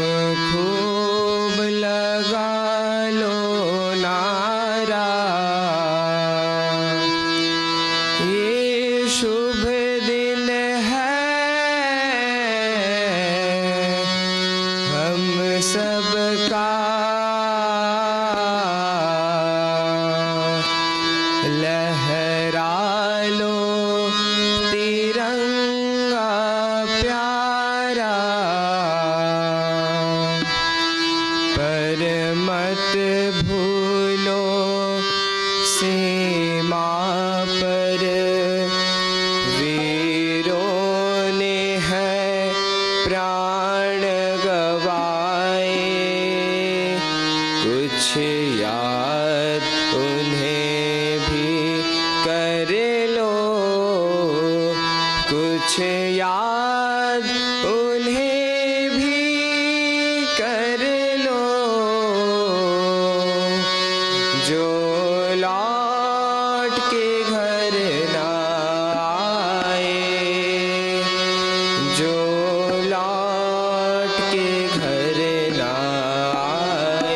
खूब लगा लो नारा, ये शुभ दिन है हम सबका, लहरा लो तिरंगा प्यारा, पर मत भूलो सीमा पर वीरों ने है प्राण गवाए, कुछ याद उन्हें भी कर लो, कुछ याद उन्हें भी कर लो, जो लौट के घर ना आए, जो लौट के घर ना आए।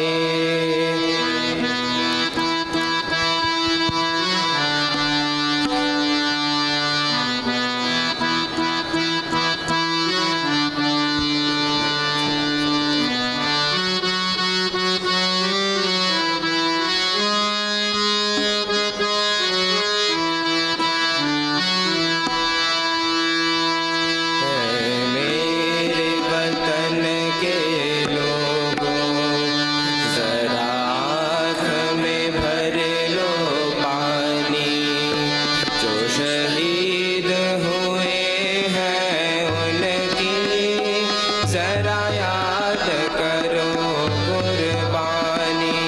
मेरे वतन के लोगों, जरा आँख में भर लो पानी, जो शहीद हुए हैं उनकी जरा याद करो कुर्बानी।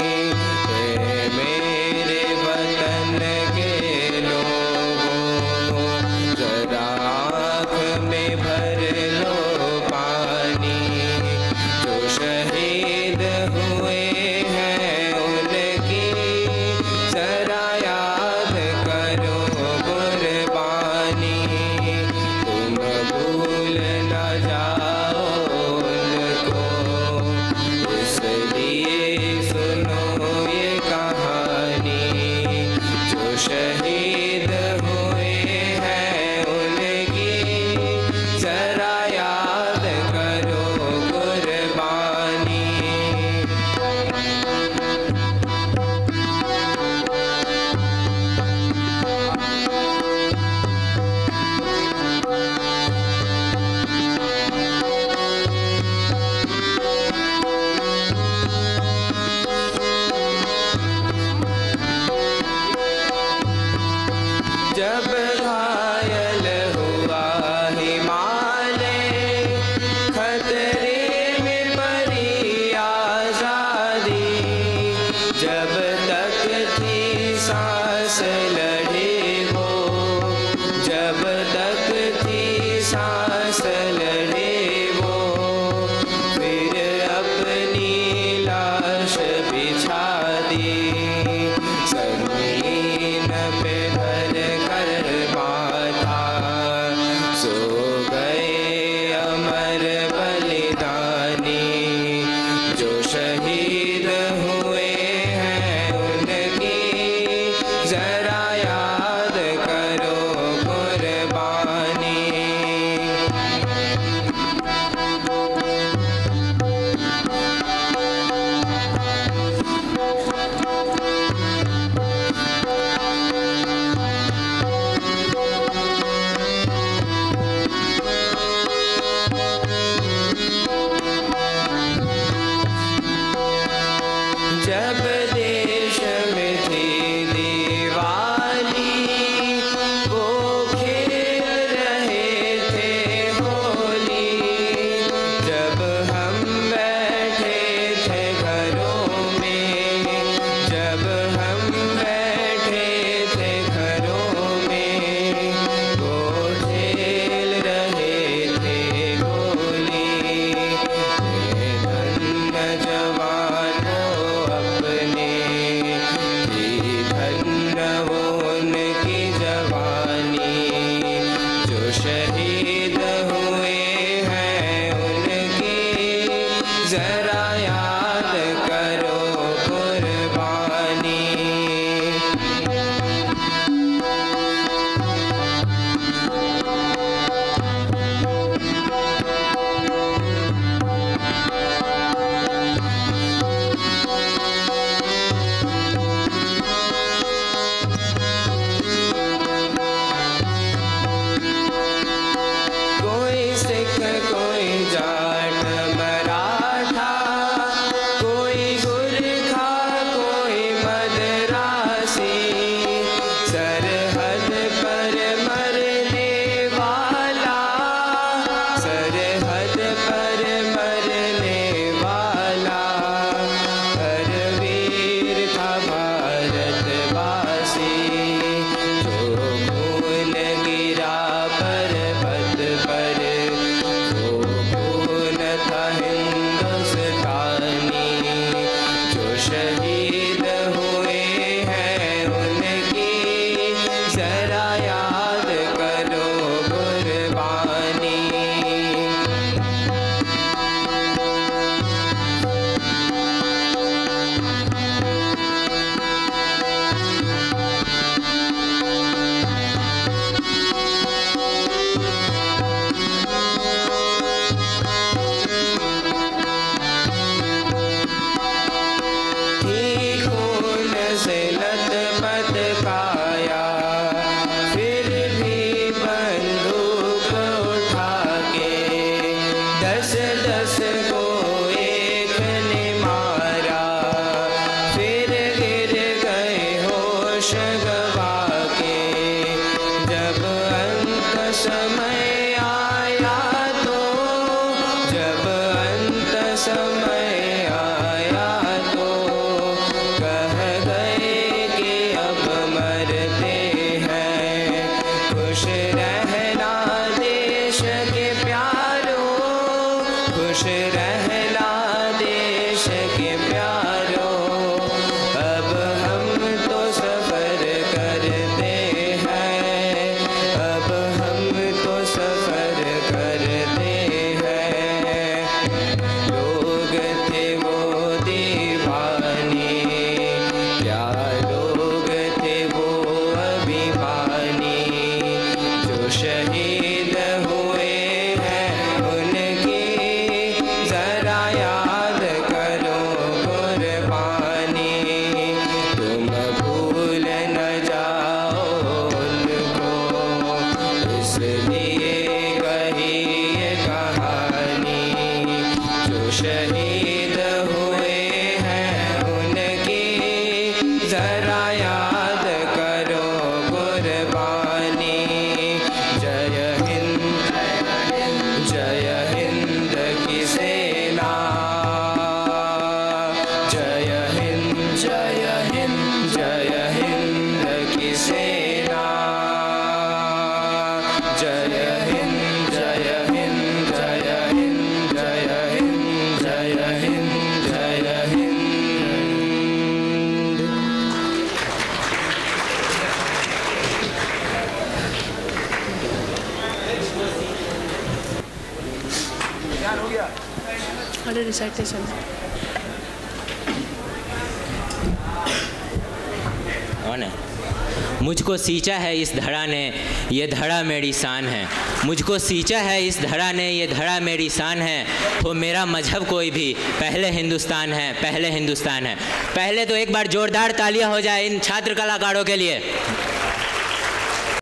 मेरे वतन के लोगों, जरा आँख में भर लो पानी, जो शहीद हुए हैं उनकी जरा याद करो कुर्बानी। तुम भूल न जाओ उनको, जरा याद करो कुर्बानी। कोई सिख कोई जाट मराठा, कोई गुरखा कोई मदरासी, सरहद पर मरने वाला, सरहद पर मरने वाला, हर वीर था भारतवासी। जो खून गिरा पर्वत पर, वो खून था हिंदुस्तानी। जो शहीद हुए हैं उनकी जरा याद करो कुर्बानी। थी खून से लथपथ काया, फिर भी बंदूक उठा के 10-10 को एक ने मारा, फिर गिर गए होश गवा के। जब अंत समय आया तो, जब अंत समय आया तो, कह गए कि अब मरते हैं। खुश रहना देश के प्यारों, खुश रहना देश के प्यारों। अब हम तो सफर करते हैं, अब हम तो सफर करते हैं। लोग थे वो दीवाने, क्या लोग थे वो अभिमानी। जो शहीद हुए हैं उनकी जरा याद करो कुर्बानी। तुम भूल न जाओ उनको, इसलिए कही ये कहानी। जो शहीद हुए हैं उनकी जरा याद करो कुर्बानी। जय हिंद, जय हिंद की सेना, जय हिंद, जय हिंद, जय हिंद की सेना। जय हिंद, जय हिंद, जय हिंद, जय हिंद, जय हिंद, जय हिंद। अरे रिसाइटेशन कौन है? मुझको सींचा है इस धड़ा ने, ये धड़ा मेरी शान है। मुझको सींचा है इस धड़ा ने, ये धड़ा मेरी शान है। हो मेरा मजहब कोई भी, पहले हिंदुस्तान है, पहले हिंदुस्तान है। पहले तो एक बार जोरदार तालियां हो जाए इन छात्र कलाकारों के लिए।